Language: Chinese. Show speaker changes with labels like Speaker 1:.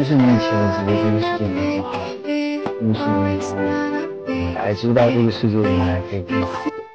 Speaker 1: 是你以前觉得这个世界没那么好，就是你以后才知道这个世界原来可以更好。